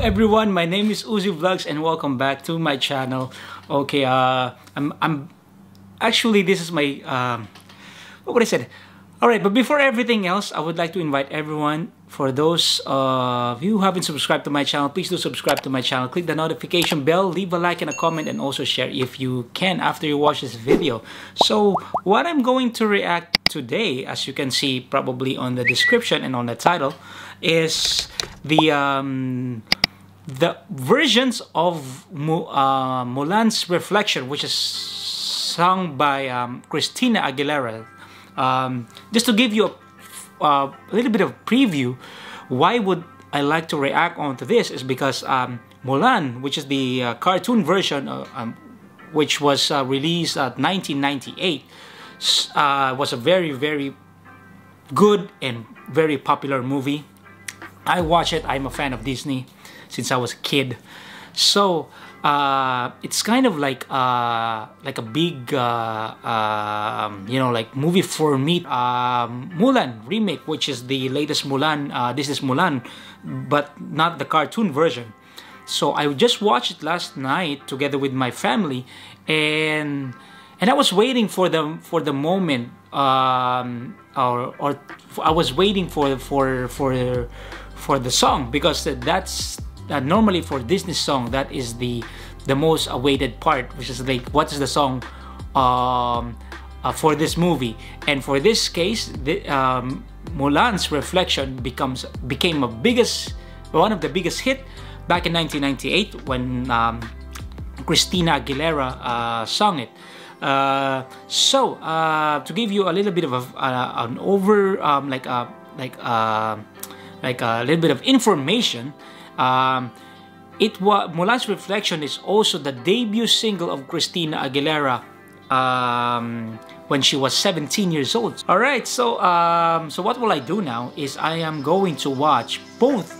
everyone, my name is Uzi Vlogs and welcome back to my channel. Okay, I'm actually, this is my what would I say? All right, but before everything else, I would like to invite everyone. For those of you who haven't subscribed to my channel, please do subscribe to my channel. Click the notification bell, leave a like and a comment, and also share if you can after you watch this video. So what I'm going to react today, as you can see probably on the description and on the title, is the versions of Mulan's Reflection, which is sung by Christina Aguilera. Just to give you a little bit of preview, why would I like to react onto this is because Mulan, which is the cartoon version, which was released at 1998, was a very good and very popular movie. I watch it. I'm a fan of Disney since I was a kid, so it's kind of like a big like movie for me. Mulan remake, which is the latest Mulan. This is Mulan, but not the cartoon version. So I just watched it last night together with my family, and I was waiting for the moment, or I was waiting for the song, because that's normally for Disney song, that is the most awaited part, which is like, what is the song for this movie. And for this case, Mulan's Reflection became one of the biggest hit back in 1998 when Christina Aguilera sung it. To give you a little bit of an over like a little bit of information, Mulan's Reflection is also the debut single of Christina Aguilera when she was 17 years old. All right, so what will I do now is I am going to watch both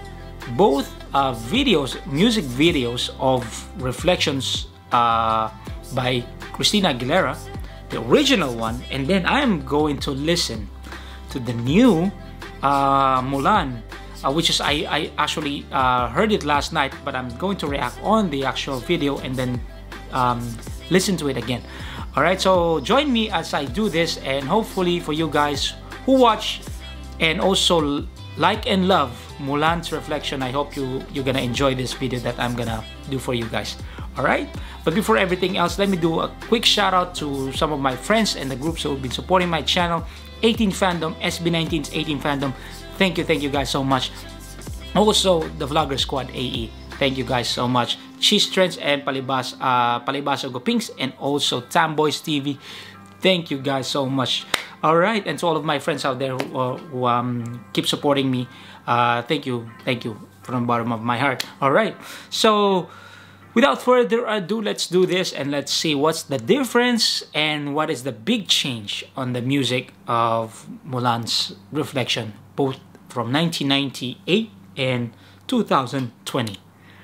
music videos of Reflections by Christina Aguilera, the original one, and then I am going to listen to the new Mulan, which is I actually heard it last night, but I'm going to react on the actual video and then listen to it again. Alright, so join me as I do this, and hopefully for you guys who watch and also like and love Mulan's Reflection, I hope you're gonna enjoy this video that I'm gonna do for you guys. Alright, but before everything else, let me do a quick shout out to some of my friends and the groups who have been supporting my channel. 18 Fandom, SB19's 18 Fandom, thank you guys so much. Also the Vlogger Squad AE, thank you guys so much. Cheese Trends and Palibasa Gopings, and also Tamboys TV, thank you guys so much. Alright, and to all of my friends out there who keep supporting me, thank you from the bottom of my heart. Alright, so without further ado, let's do this and let's see what's the difference and what is the big change on the music of Mulan's Reflection, both from 1998 and 2020.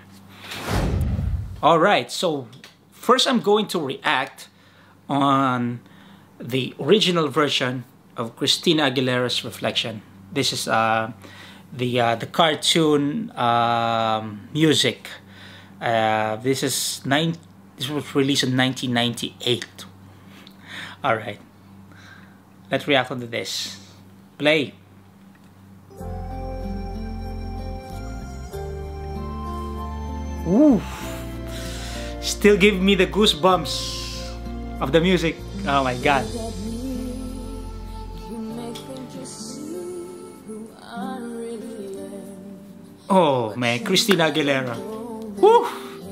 Alright, so first I'm going to react on the original version of Christina Aguilera's Reflection. This is the cartoon music. This was released in 1998. Alright, let's react onto this. Play. Ooh, still give me the goosebumps of the music. Oh my god. Oh man, Christina Aguilera. Woo!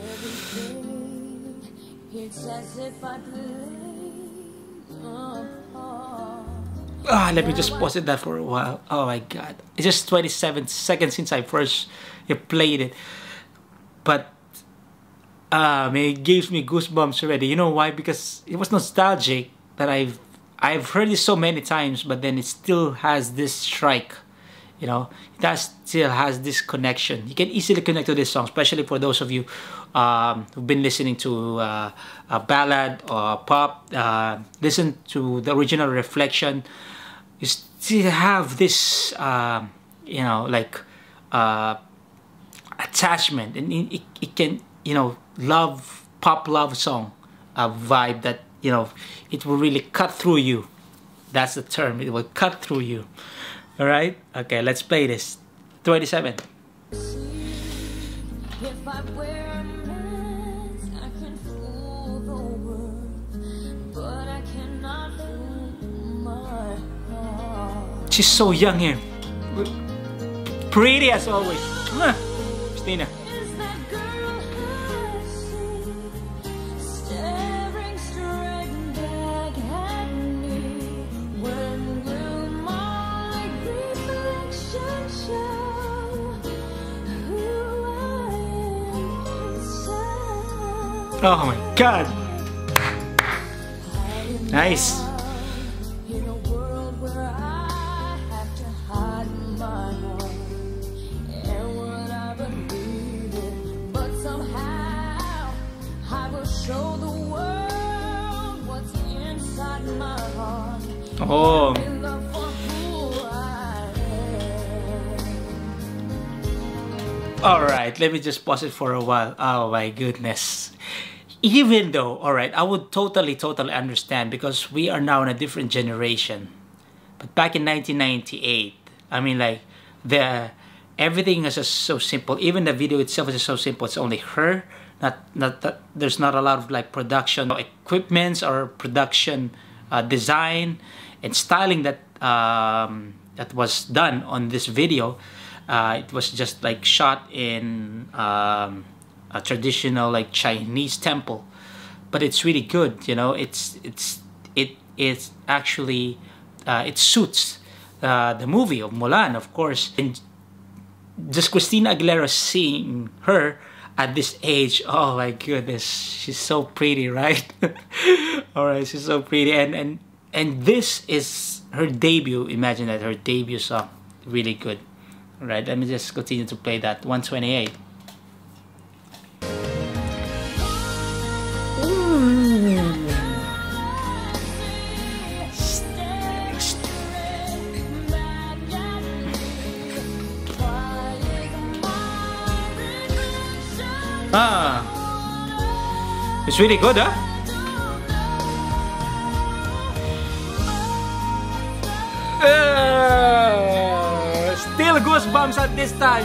Let me just pause it that for a while. Oh my god. It's just 27 seconds since I first played it. But man, it gives me goosebumps already. You know why? Because it was nostalgic. That I've heard it so many times, but then it still has this strike. You know, still has this connection. You can easily connect to this song, especially for those of you who've been listening to a ballad or pop. Listen to the original Reflection. You still have this, you know, like attachment, and it can, you know, pop love song vibe that, you know, it will really cut through you. That's the term. It will cut through you. All right. Okay, let's play this. 27. If I wear a mask, I can fool the world, but I cannot fool my heart. She's so young here. Pretty as always. Christina. Is that girl I see staring straight back at me? When will my reflection show who I am inside? Oh my God. Nice. In a world where I have to hide my heart and what I believe in, but somehow I will show the world what's inside my heart. Oh. In love for who I am. All right, let me just pause it for a while. Oh my goodness. Even though, all right, I would totally understand because we are now in a different generation. But back in 1998, I mean, like, everything is just so simple. Even the video itself is just so simple. It's only her. There's not a lot of like production equipments or production design and styling that that was done on this video. It was just like shot in a traditional like Chinese temple, but it's really good. You know, it actually it suits the movie of Mulan, of course. And just Christina Aguilera seeing her at this age, oh my goodness, she's so pretty, right? All right, she's so pretty, and this is her debut. Imagine that, her debut song, really good. All right, let me just continue to play that. 128. It's really good, huh? Still goosebumps at this time.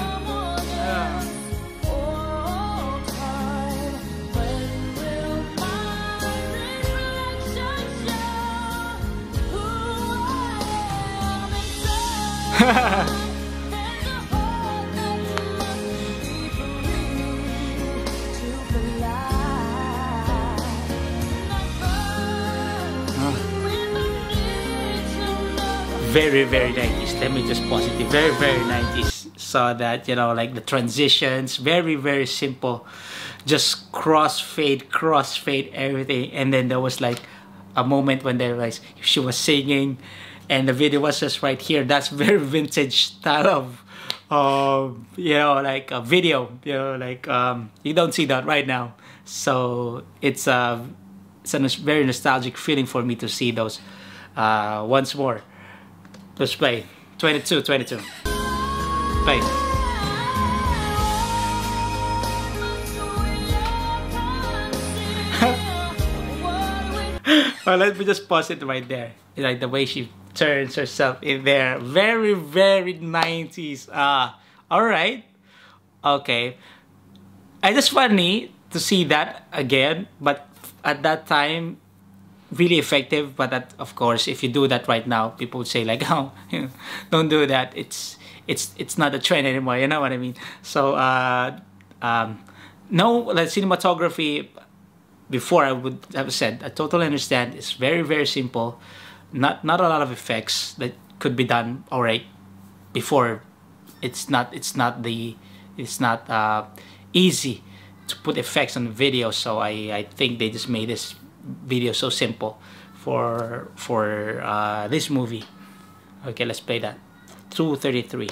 Very 90s. Let me just pause it. Very 90s. Saw that, you know, like the transitions, very simple, just crossfade everything. And then there was like a moment when they realized she was singing, and the video was just right here. That's very vintage style of you know, like a video. You know, like you don't see that right now. So it's a very nostalgic feeling for me to see those once more. Let's play. 22. Play. Well, let me just pause it right there. Like the way she turns herself in there. Very 90s. Alright. Okay. It's just funny to see that again. But at that time, really effective. But that, of course, if you do that right now, people would say like, oh, don't do that. It's not a trend anymore. You know what I mean? So no, like cinematography. Before, I would have said, I totally understand. It's very simple. Not a lot of effects that could be done alright. Before, it's not easy to put effects on the video. So I think they just made this video so simple for this movie. Okay, let's play that. 2:33.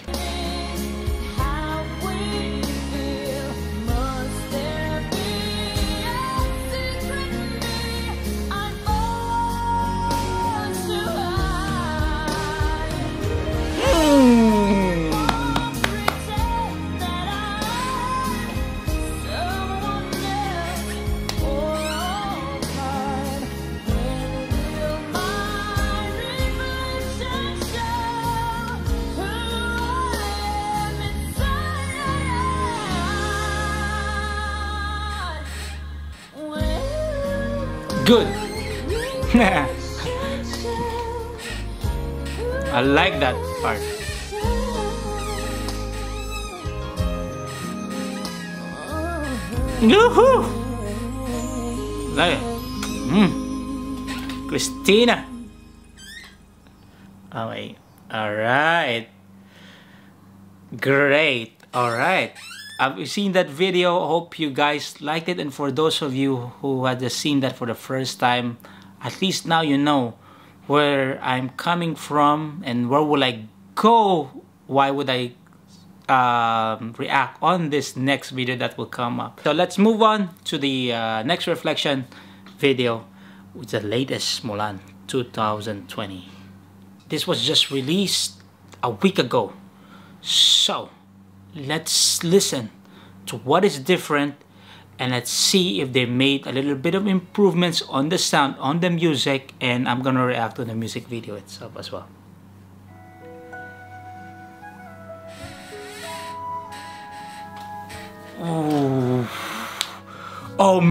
good. I like that part. Yoo-hoo! Like it. Christina. Okay. Alright. Great. Alright. I've seen that video. Hope you guys liked it. And for those of you who had just seen that for the first time, at least now you know where I'm coming from and where will I go. Why would I react on this next video that will come up. So let's move on to the next reflection video, with the latest Mulan 2020. This was just released a week ago. So let's listen to what is different and let's see if they made a little bit of improvements on the sound, on the music, and I'm gonna react to the music video itself as well. Oh.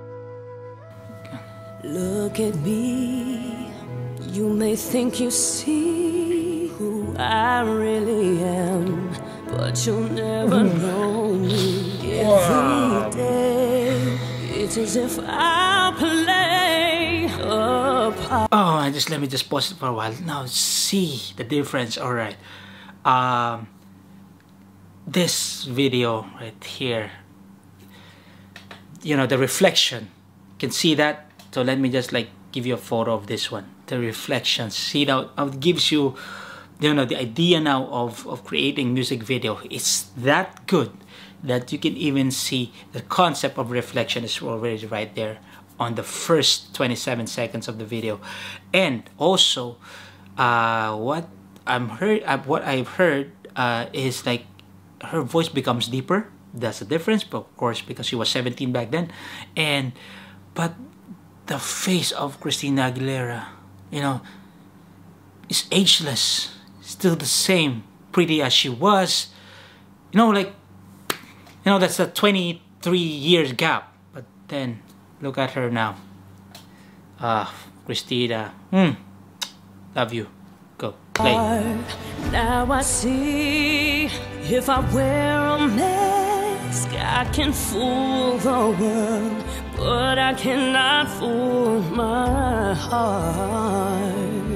Look at me. You may think you see who I really am, but you'll never know me. Every day, it's as if I play a part. Oh, let me just pause it for a while. Now see the difference. All right. This video right here, you know, the reflection, you can see that. So let me just like give you a photo of this one, the reflection. See now, it gives you, you know, the idea now of creating music video. It's that good that you can even see the concept of reflection is already right there on the first 27 seconds of the video. And also what I've heard is like her voice becomes deeper. That's the difference, but of course because she was 17 back then. But the face of Christina Aguilera, you know, is ageless, still the same, pretty as she was. You know, like, you know, that's a 23 years gap. But then look at her now. Christina, love you. Go play. Now I see, if I wear a mask, I can fool the world, but I cannot fool my heart.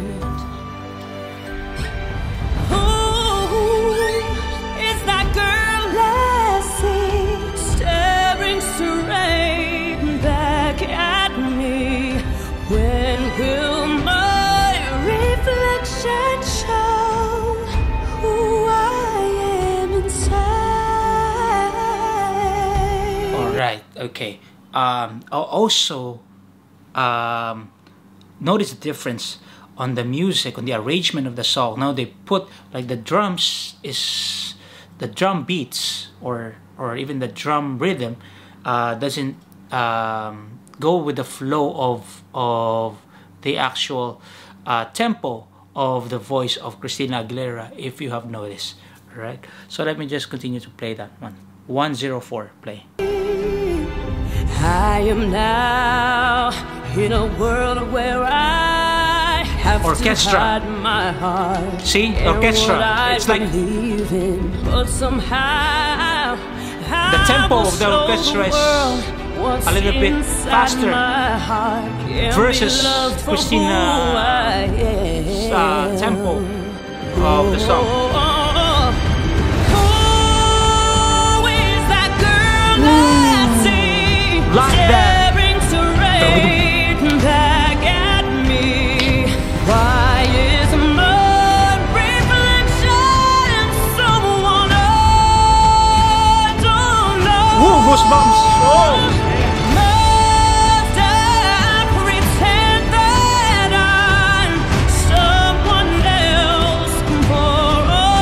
Who is that girl I see staring straight back at me? When will my reflection show who I am inside? Alright, okay. Also, notice the difference on the music, on the arrangement of the song. Now they put like the drums is the drum beats or even the drum rhythm doesn't go with the flow of the actual tempo of the voice of Christina Aguilera, if you have noticed. All right, so let me just continue to play that one. 104, play. I am now in a world where I have orchestra. to hide my heart. See, orchestra. It's like but somehow the tempo of the orchestra is a little bit faster versus Christina's tempo of the song. Like that. Staring straight back at me. Why is my reflection someone I don't know? Ooh, goosebumps. Oh. Must I pretend that I'm someone else for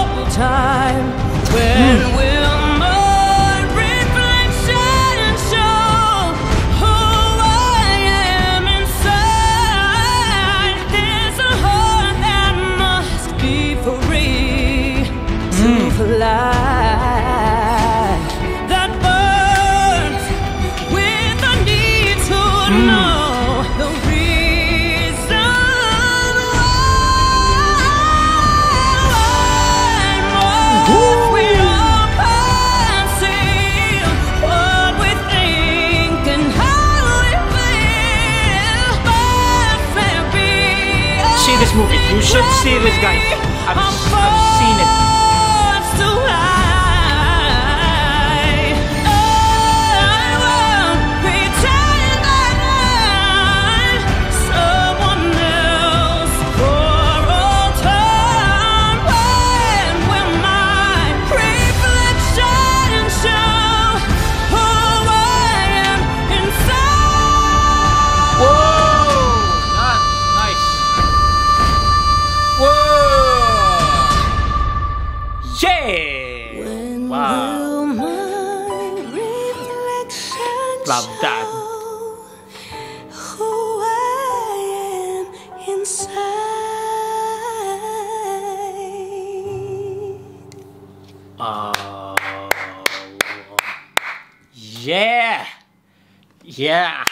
move it. You should see this, guys. I've seen it. When will my reflection Love that. show who I am inside? Yeah. Yeah.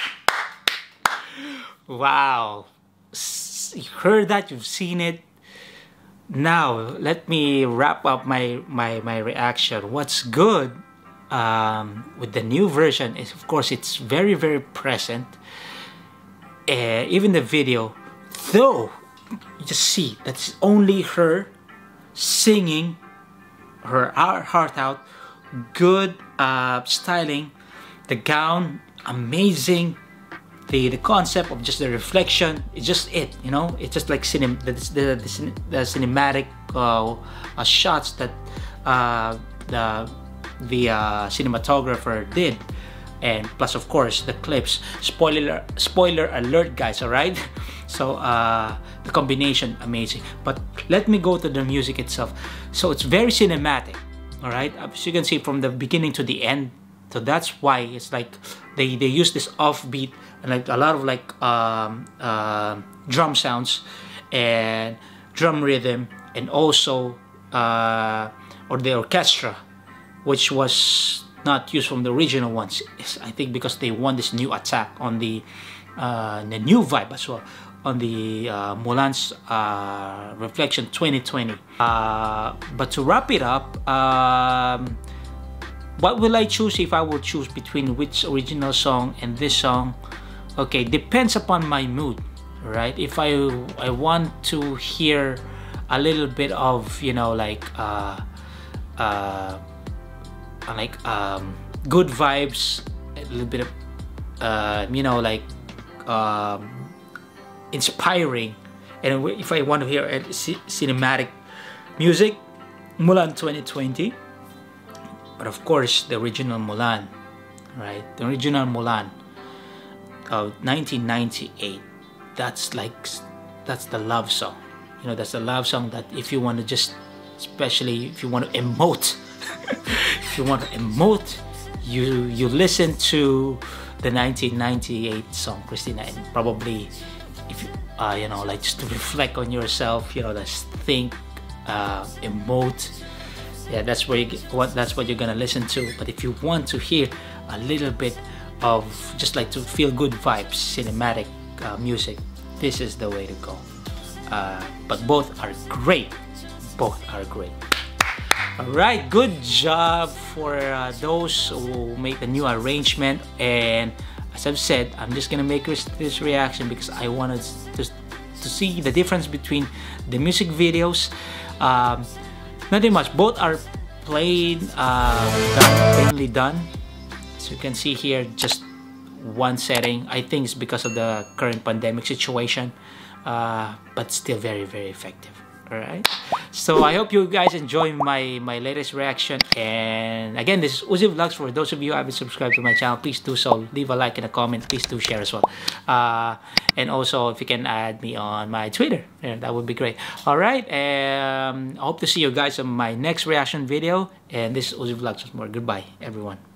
Wow. You heard that? You've seen it. Now let me wrap up my reaction. What's good with the new version is, of course, it's very, very present. Even the video, though, you just see that's only her singing her heart out. Good styling, the gown amazing. The concept of just the reflection, it's just it, you know. It's just like the cinematic shots that the cinematographer did, and plus of course the clips. Spoiler alert, guys. All right. So the combination amazing. But let me go to the music itself. So it's very cinematic. All right, as you can see from the beginning to the end. So that's why it's like they use this offbeat and like a lot of like drum sounds and drum rhythm, and also or the orchestra, which was not used from the original ones. I think because they want this new attack on the new vibe as well on the Mulan's Reflection 2020. But to wrap it up, what will I choose if I will choose between which original song and this song? Okay, depends upon my mood, right? If I want to hear a little bit of, you know, like good vibes, a little bit of you know, like inspiring, and if I want to hear cinematic music, Mulan 2020. But of course, the original Mulan, right? The original Mulan of 1998. That's the love song. You know, that's the love song that if you want to just, especially if you want to emote, if you want to emote, you listen to the 1998 song, Christina, and probably if you you know, like just to reflect on yourself, you know, just think, emote. Yeah, that's where that's what you're gonna listen to. But if you want to hear a little bit of just like to feel good vibes, cinematic music, this is the way to go. But both are great. Both are great. All right, good job for those who make the new arrangement. And as I've said, I'm just gonna make this reaction because I wanted to see the difference between the music videos. Nothing much. Both are plainly done. As you can see here, just one setting. I think it's because of the current pandemic situation, but still very, very effective. All right. So I hope you guys enjoy my latest reaction. And again, this is Uzi Vlogs. For those of you who haven't subscribed to my channel, please do so. Leave a like and a comment. Please do share as well. And also, if you can add me on my Twitter, yeah, that would be great. All right. I hope to see you guys on my next reaction video. And this is Uzi Vlogs with more. Goodbye, everyone.